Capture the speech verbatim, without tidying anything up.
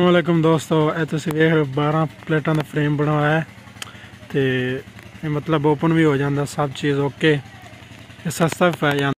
अस्सलामुअलैकुम दोस्तों, ये तुसीं वेख बारह प्लेटां दा फ्रेम बनवाया है ते मतलब ओपन भी हो जाता, सब चीज़ ओके, सस्ता भी पै जाता।